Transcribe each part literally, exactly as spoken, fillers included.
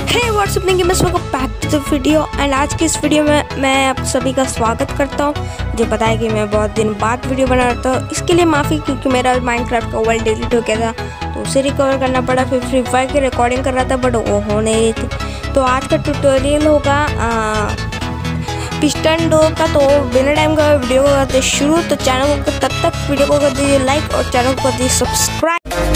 हे what's up नहीं gamers, welcome back to the video. And आज की इस वीडियो में मैं आप सभी का स्वागत करता हूं। मुझे पता है कि मैं बहुत दिन बाद वीडियो बना रहा था, इसके लिए माफ़ी, क्योंकि मेरा माइनक्राफ्ट का वर्ल्ड डिलीट हो गया था तो उसे रिकवर करना पड़ा। फिर फ्री फायर की रिकॉर्डिंग कर रहा था बट वो हो नहीं रही थी। तो आज का ट्यूटोरियल होगा पिस्टन डोर का। तो बिना टाइम का वीडियो को करते शुरू। तो चैनल को तब तक वीडियो को कर दीजिए लाइक और चैनल को कर दीजिए सब्सक्राइब।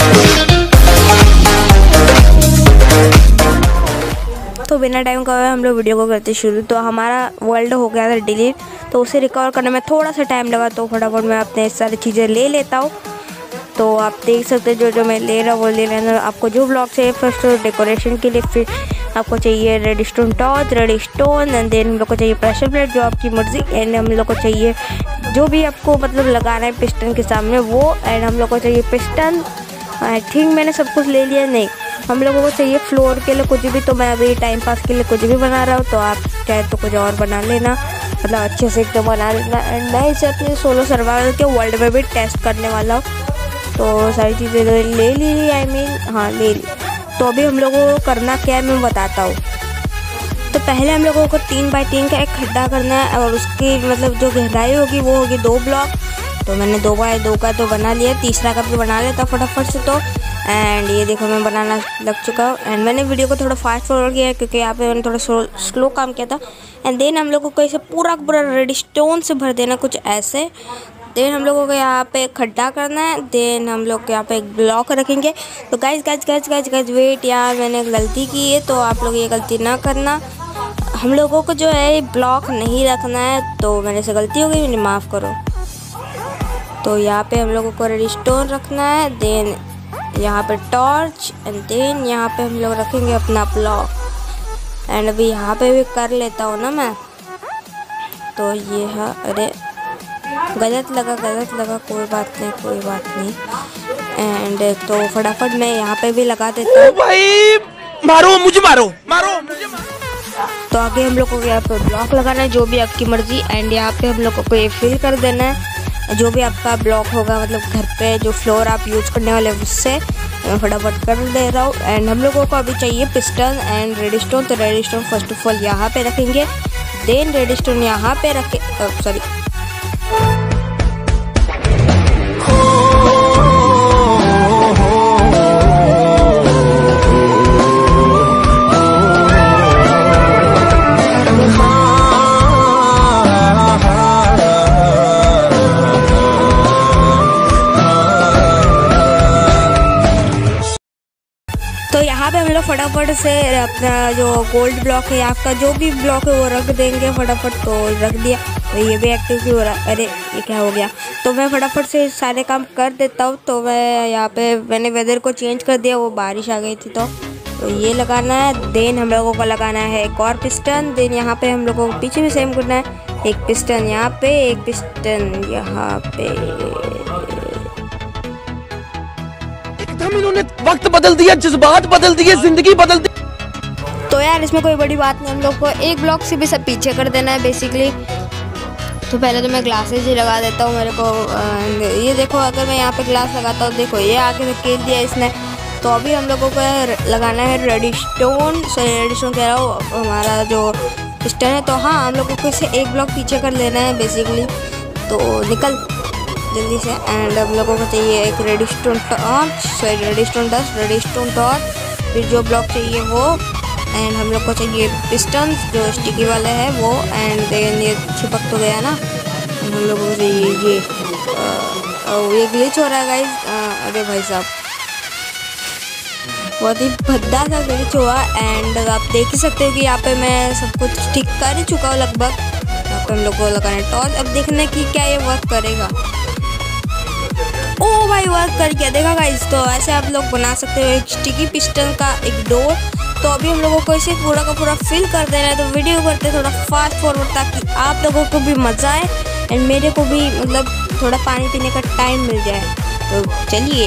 तो बिना टाइम का हम लोग वीडियो को करते शुरू। तो हमारा वर्ल्ड हो गया था डिलीट, तो उसे रिकवर करने में थोड़ा सा टाइम लगा। तो फटाफट मैं अपने सारी चीज़ें ले लेता हूँ। तो आप देख सकते हैं जो जो मैं ले रहा हूँ वो ले लेना। आपको जो ब्लॉक चाहिए फर्स्ट डेकोरेशन के लिए, फिर आपको चाहिए redstone torch, redstone, and then हम लोग को चाहिए प्रेशर प्लेट जो आपकी मर्जी, एंड हम लोग को चाहिए जो भी आपको मतलब लगाना है पिस्टन के सामने वो, एंड हम लोग को चाहिए पिस्टन। आई थिंक मैंने सब कुछ ले लिया। नहीं, हम लोगों को चाहिए फ्लोर के लिए कुछ भी। तो मैं अभी टाइम पास के लिए कुछ भी बना रहा हूँ, तो आप चाहे तो कुछ और बना लेना, मतलब अच्छे से एकदम बना लेना। एंड मैं इसे अपने सोलो सर्वाइवल के वर्ल्ड में भी टेस्ट करने वाला हूँ। तो सारी चीज़ें ले ली, आई मीन हाँ ले ली। तो अभी हम लोगों को करना क्या है मैं बताता हूँ। तो पहले हम लोगों को तीन बाई तीन का एक खड्डा करना है और उसकी मतलब जो गहराई होगी वो होगी दो ब्लॉक। तो मैंने दो बाय दो का तो बना लिया, तीसरा का भी बना लेता फटाफट से। तो एंड ये देखो मैं बनाना लग चुका हूँ। एंड मैंने वीडियो को थोड़ा फास्ट फॉरवर्ड किया है क्योंकि यहाँ पे मैंने थोड़ा स्लो काम किया था। एंड देन हम लोगों को इसे पूरा पूरा रेडस्टोन से भर देना कुछ ऐसे। देन हम लोगों को यहाँ पे खड्डा करना है। देन हम लोग यहाँ पे एक ब्लॉक रखेंगे। तो guys guys guys guys guys wait, यार मैंने गलती की है तो आप लोग ये गलती ना करना। हम लोगों को जो है ब्लॉक नहीं रखना है, तो मेरे से गलती हो गई, मैंने माफ़ करो। तो यहाँ पे हम लोगों को रेडस्टोन रखना है, देन यहाँ पे टॉर्च, एंड देन यहाँ पे हम लोग रखेंगे अपना ब्लॉक। एंड अभी यहाँ पे भी कर लेता हूँ ना मैं। तो ये है, अरे गलत लगा गलत लगा कोई बात नहीं कोई बात नहीं। एंड तो फटाफट मैं यहाँ पे भी लगा देता हूँ। भाई मारो मुझे, मारो मारो मुझे मारो। तो आगे हम लोग को यहाँ पे ब्लॉक लगाना है, जो भी आपकी मर्जी। एंड यहाँ पे हम लोग को ये फिल कर देना है जो भी आपका ब्लॉक होगा, मतलब घर पे जो फ्लोर आप यूज़ करने वाले उससे। मैं फटाफट कर दे रहा हूँ। एंड हम लोगों को अभी चाहिए पिस्टन एंड रेडस्टोन। तो रेडस्टोन फर्स्ट ऑफ ऑल यहाँ पे रखेंगे, देन रेडस्टोन यहाँ पे रखे, सॉरी तो यहाँ पे हम लोग फटाफट से अपना जो गोल्ड ब्लॉक है आपका जो भी ब्लॉक है वो रख देंगे फटाफट। तो रख दिया। तो ये भी एक्टिव क्यों हो रहा, अरे ये क्या हो गया। तो मैं फटाफट से सारे काम कर देता हूँ। तो मैं यहाँ पे मैंने वेदर को चेंज कर दिया, वो बारिश आ गई थी। तो तो ये लगाना है। देन हम लोगों को लगाना है एक और पिस्टन। देन यहाँ पे हम लोगों को पीछे भी सेम करना है, एक पिस्टन यहाँ पे, एक पिस्टन यहाँ पे। एकदम इन्होंने वक्त बदल दिया, जज्बात बदल दिए, जिंदगी बदल दी। तो यार इसमें कोई बड़ी बात नहीं, हम लोग को एक ब्लॉक से भी सब पीछे कर देना है बेसिकली। तो पहले तो मैं ग्लासेस ही लगा देता हूँ। मेरे को ये देखो, अगर मैं यहाँ पे ग्लास लगाता हूँ, देखो ये आगे धकेल दिया इसने। तो अभी हम लोगों को लगाना है रेडस्टोन, सॉरी रेडस्टोन कह रहा हूँ, हमारा जो पिस्टन है। तो हाँ, हम लोगों को इसे एक ब्लॉक पीछे कर लेना है बेसिकली। तो निकल जल्दी से। एंड हम लोगों को चाहिए एक redstone torch, sorry redstone dust, redstone torch, फिर जो ब्लॉक चाहिए वो। एंड हम लोग को चाहिए पिस्टन जो स्टिकी वाले है वो। एंड देन ये चिपक तो गया ना। हम लोगों को चाहिए ये आ, ये ग्लिच हो रहा है गाइस। अरे भाई साहब बहुत ही भद्दा सा ग्लिच हुआ। एंड आप देख ही सकते हो कि यहाँ पे मैं सब कुछ ठीक कर ही चुका हूँ लगभग। यहाँ पे हम लोग को लगाना है टॉर्च। अब देखना कि क्या ये वर्क करेगा। ओ भाई वर्क कर गया, देखा गाइस। तो ऐसे आप लोग बना सकते हो एक स्टिकी पिस्टन का एक डोर। तो अभी हम लोगों को इसे पूरा का पूरा फिल कर देना है। तो वीडियो करते थोड़ा फास्ट फॉरवर्ड ताकि आप लोगों को भी मज़ा आए एंड मेरे को भी मतलब थोड़ा पानी पीने का टाइम मिल जाए। तो चलिए।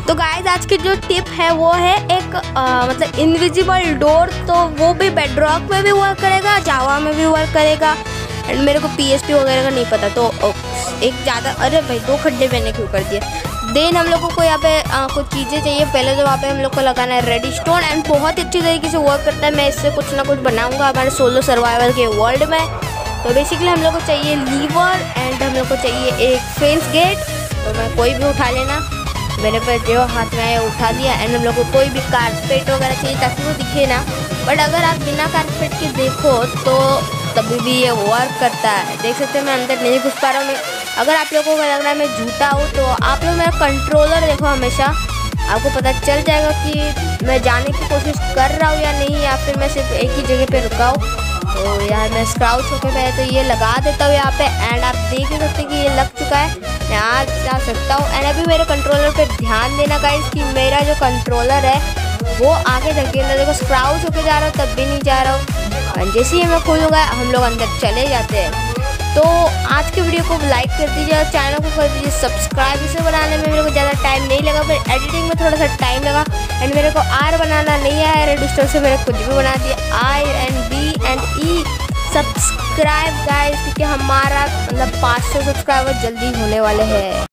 तो गाइस आज की जो टिप है वो है एक आ, मतलब इनविजिबल डोर। तो वो भी बेडरॉक में भी वर्क करेगा, जावा में भी वर्क करेगा, एंड मेरे को पीएचपी वगैरह का नहीं पता। तो एक ज़्यादा, अरे भाई दो खड्डे मैंने क्यों कर दिए। देन हम लोगों को यहाँ पे आ, कुछ चीज़ें चाहिए। पहले तो वहाँ पे हम लोग को लगाना है रेडी स्टोन, एंड बहुत अच्छी तरीके से वर्क करता है। मैं इससे कुछ ना कुछ बनाऊँगा हमारे सोलो सर्वाइवल के वर्ल्ड में। तो बेसिकली हम लोग को चाहिए लीवर, एंड हम लोग को चाहिए एक फेंस गेट। तो मैं कोई भी उठा लेना, मेरे पे जो हाथ में आया उठा लिया। एंड हम लोग को कोई भी कारपेट वगैरह चाहिए ताकि वो दिखे ना। बट अगर आप बिना कारपेट के देखो तो तभी भी ये वर्क करता है। देख सकते हैं मैं अंदर नहीं घुस पा रहा हूँ। मैं अगर आप लोगों को लग रहा है मैं झूठा हूँ तो आप लोग मेरा कंट्रोलर देखो, हमेशा आपको पता चल जाएगा कि मैं जाने की कोशिश कर रहा हूँ या नहीं, या फिर मैं सिर्फ एक ही जगह पे रुका हूँ। तो यार मैं स्क्राउच होके पहले तो ये लगा देता हूँ यहाँ पे, एंड आप देख ही सकते हैं कि ये लग चुका है। मैं आ जा सकता हूँ। एंड अभी मेरे कंट्रोलर पे ध्यान देना गाइस कि मेरा जो कंट्रोलर है वो आगे धकेलना। देखो स्क्राउच होके जा रहा हूँ तब भी नहीं जा रहा हूँ। जैसे ही मैं खोलूँगा हम लोग अंदर चले जाते हैं। तो आज के वीडियो को लाइक कर दीजिए और चैनल को कर दीजिए सब्सक्राइब। इसे बनाने में मेरे को ज़्यादा टाइम नहीं लगा, पर एडिटिंग में थोड़ा सा टाइम लगा। एंड मेरे को आर बनाना नहीं आया, रेड स्टोर से मैंने खुद भी बना दिया I and B and E. Subscribe guys, क्योंकि हमारा मतलब पाँच सौ सब्सक्राइबर जल्दी होने वाले हैं।